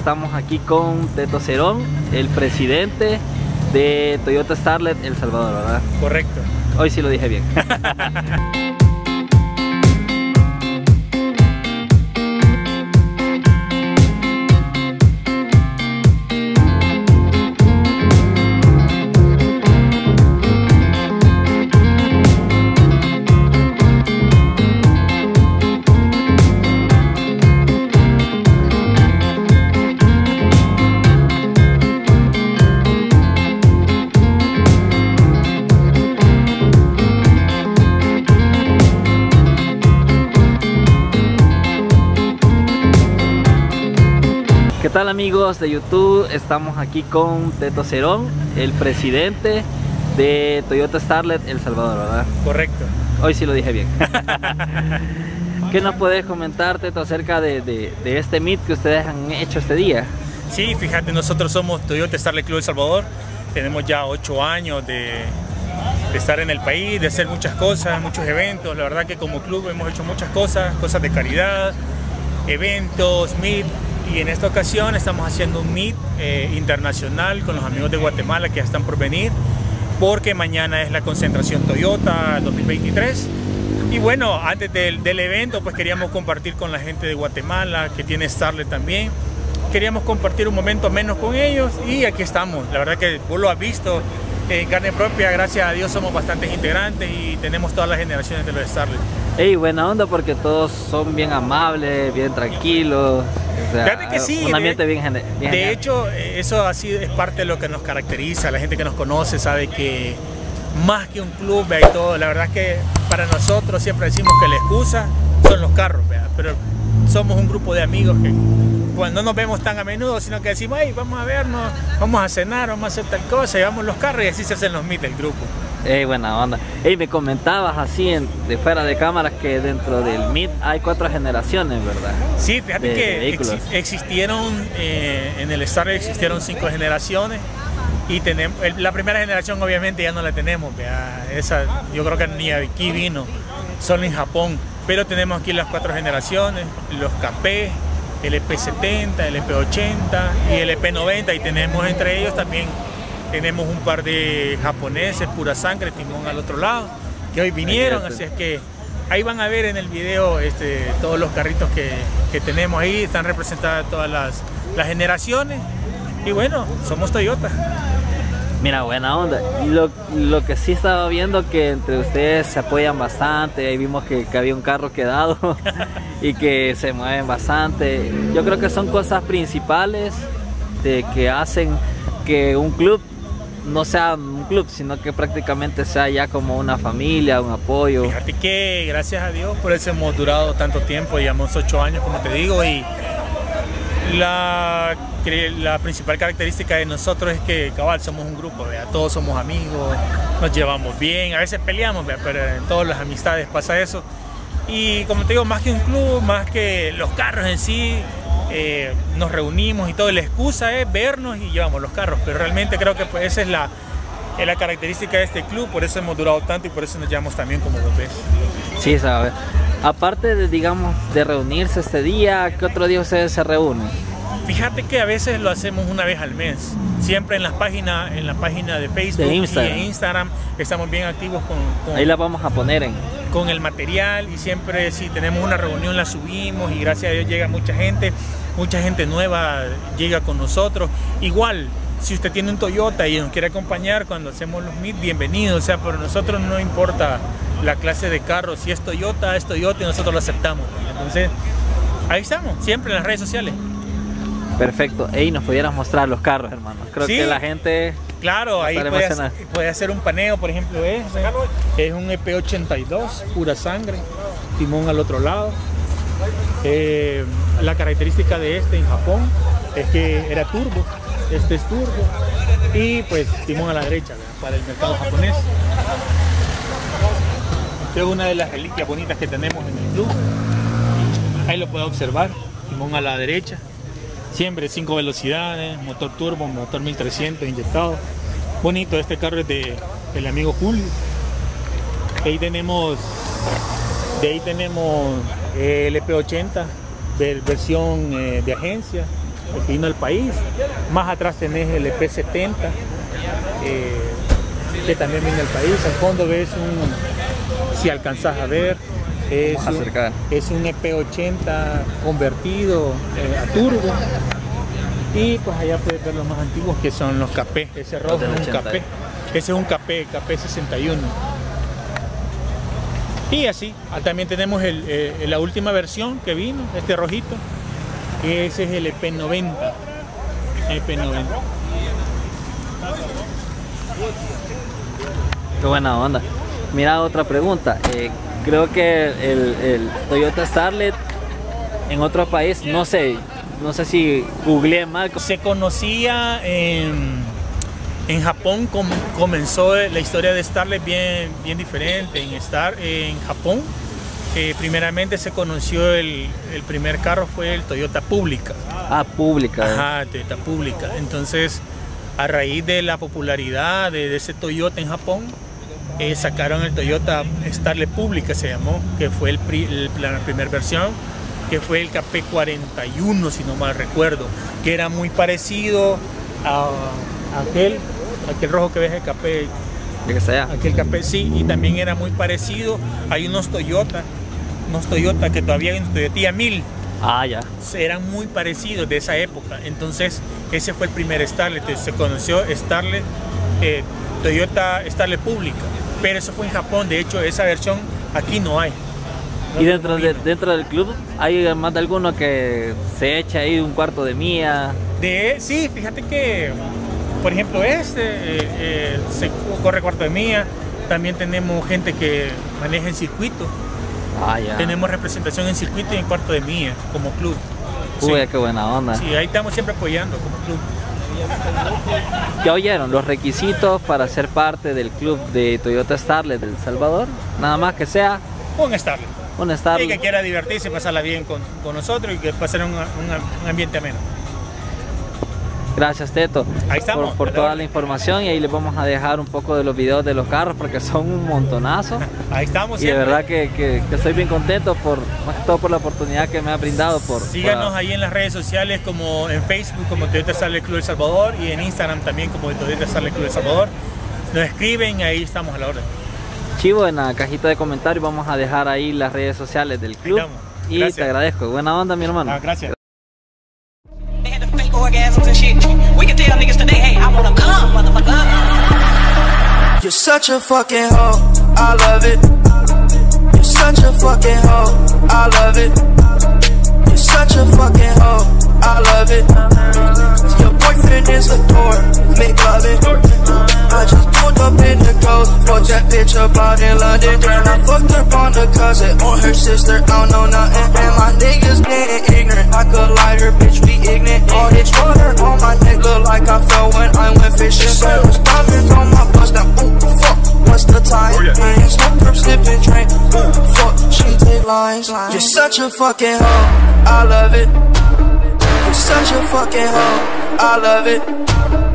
estamos aquí con Teto Cerón, el presidente de Toyota Starlet El Salvador, ¿verdad? Correcto. Hoy sí lo dije bien. ¿Qué tal amigos de YouTube? Estamos aquí con Teto Cerón, el presidente de Toyota Starlet El Salvador, ¿verdad? Correcto. Hoy sí lo dije bien. ¿Qué nos puedes comentar, Teto, acerca de este meet que ustedes han hecho este día? Sí, fíjate, nosotros somos Toyota Starlet Club El Salvador. Tenemos ya 8 años de estar en el país, de hacer muchas cosas, muchos eventos. La verdad que como club hemos hecho muchas cosas de caridad, eventos, meet. Y en esta ocasión estamos haciendo un meet internacional con los amigos de Guatemala que ya están por venir, porque mañana es la concentración Toyota 2023. Y bueno, antes del evento pues queríamos compartir con la gente de Guatemala que tiene Starlet también. Queríamos compartir un momento menos con ellos y aquí estamos. La verdad que vos lo has visto en carne propia, gracias a Dios somos bastantes integrantes y tenemos todas las generaciones de los Starlet. Ey, buena onda porque todos son bien amables, bien tranquilos. O sea, fíjate que sí, un ambiente bien de genial. hecho, eso así es parte de lo que nos caracteriza. La gente que nos conoce sabe que más que un club, ¿vea? Y todo, la verdad es que para nosotros siempre decimos que la excusa son los carros, ¿vea? Pero somos un grupo de amigos que pues, no nos vemos tan a menudo, sino que decimos, hey, vamos a vernos, vamos a cenar, vamos a hacer tal cosa, llevamos los carros y así se hacen los meet del grupo. Buena onda. Me comentabas así de fuera de cámaras que dentro del meet hay 4 generaciones, ¿verdad? Sí, fíjate que existieron en el Starlet existieron 5 generaciones y tenemos la primera generación obviamente ya no la tenemos, ¿vea? Esa yo creo que ni aquí vino, solo en Japón, pero tenemos aquí las 4 generaciones, los KP, el EP70, el EP80 y el EP90 y tenemos entre ellos también. Tenemos un par de japoneses, pura sangre, timón al otro lado, que hoy vinieron, así es que ahí van a ver en el video todos los carritos que tenemos ahí, están representadas todas las generaciones y bueno, somos Toyota. Mira, buena onda. Lo que sí estaba viendo que entre ustedes se apoyan bastante, ahí vimos que había un carro quedado y que se mueven bastante. Yo creo que son cosas principales que hacen que un club no sea un club, sino que prácticamente sea ya como una familia, un apoyo. Fíjate que gracias a Dios por eso hemos durado tanto tiempo, llevamos 8 años como te digo, y la principal característica de nosotros es que cabal somos un grupo, ¿vea? Todos somos amigos, nos llevamos bien, a veces peleamos, ¿vea? Pero en todas las amistades pasa eso. Y como te digo, más que un club, más que los carros en sí, nos reunimos y todo, la excusa es vernos y llevamos los carros, pero realmente creo que pues esa es la característica de este club, por eso hemos durado tanto y por eso nos llevamos también como bebés. Sí, sabes. Aparte de, digamos, de reunirse este día, ¿qué otro día ustedes se reúnen? Fíjate que a veces lo hacemos una vez al mes, siempre en la página de Facebook y en Instagram estamos bien activos con ahí la vamos a poner con el material y siempre si tenemos una reunión la subimos y gracias a Dios llega mucha gente nueva llega con nosotros. Igual, si usted tiene un Toyota y nos quiere acompañar cuando hacemos los meet, bienvenido, o sea, por nosotros no importa la clase de carro, si es Toyota y nosotros lo aceptamos. Entonces, ahí estamos, siempre en las redes sociales. Perfecto. Nos pudieras mostrar los carros, hermano. Creo que la gente... Claro, ahí puede hacer un paneo, por ejemplo, es un EP82, pura sangre, timón al otro lado. La característica de este en Japón es que era turbo, este es turbo y pues timón a la derecha, ¿verdad? Para el mercado japonés. Esta es una de las reliquias bonitas que tenemos en el club. Ahí lo puede observar, timón a la derecha. Siempre 5 velocidades, motor turbo, motor 1300 inyectado. Bonito, este carro es del amigo Julio. De ahí tenemos el EP80, versión de agencia. el que vino al país. Más atrás tenés el EP70, que también viene al país. Al fondo ves si alcanzás a ver, es un EP80 convertido a turbo. Y pues allá puedes ver los más antiguos, que son los Capé. Ese rojo es un Capé. Ese es un Capé 61. Y así, también tenemos la última versión que vino, este rojito, que ese es el EP90. EP90. Qué buena onda. Mira, otra pregunta. Creo que el Toyota Starlet en otro país, no sé si googleé mal. Se conocía en Japón, comenzó la historia de Starlet bien diferente. En Japón, primeramente se conoció el primer carro fue el Toyota Publica. Ah, Publica. Ajá, Toyota Publica. Entonces, a raíz de la popularidad de ese Toyota en Japón, sacaron el Toyota Starlet Publica, se llamó, que fue la primera versión, que fue el KP41, si no mal recuerdo, que era muy parecido a aquel rojo que ves, el KP, que sea. aquel KP, sí, y también era muy parecido. Hay unos Toyota que todavía hay, un Toyota 1000. Ah, ya. Eran muy parecidos de esa época. Entonces, ese fue el primer Starlet. Se conoció Starlet, Toyota Starlet Publica, pero eso fue en Japón. De hecho, esa versión aquí no hay. ¿Y dentro del club hay más de alguno que se echa ahí un cuarto de milla? Sí, fíjate que, por ejemplo, se corre cuarto de milla. También tenemos gente que maneja en circuito. Ah, ya. Tenemos representación en circuito y en cuarto de milla como club. Uy, sí. Qué buena onda. Sí, ahí estamos siempre apoyando como club. ¿Ya oyeron los requisitos para ser parte del club de Toyota Starlet del Salvador? Nada más que sea un Starlet. Un Starlet. Y que quiera divertirse, pasarla bien con nosotros y que pasar un ambiente ameno. Gracias, Teto, ahí estamos, por toda la información, y ahí les vamos a dejar un poco de los videos de los carros porque son un montonazo. Ahí estamos. Y de verdad que estoy bien contento, más que todo por la oportunidad que me ha brindado. Síganos ahí en las redes sociales, como en Facebook como Toyota Starlet Club El Salvador, y en Instagram también como Toyota Starlet Club El Salvador. Nos escriben, ahí estamos a la orden. Chivo, en la cajita de comentarios vamos a dejar ahí las redes sociales del club. Y te agradezco. Buena onda, mi hermano. Gracias. Orgasms and shit. We can tell niggas today, hey, I wanna come, motherfucker. You're such a fucking hoe, I love it. You're such a fucking hoe, I love it. You're such a fucking hoe, I love it. Your boyfriend is a dork, make love it. I just pulled up in the coast, fucked that bitch up out in London. Then I fucked up on the cousin, on her sister, I don't know nothing. And my niggas getting ignorant, I could lie, her bitch be ignorant. All this water on my neck look like I fell when I went fishing. Several diamonds on my bust, now ooh, fuck, what's the time? And smoke from slipping drink, ooh, fuck, she take lines. You're such a fucking hoe, I love it. You're such a fucking hoe, I love it.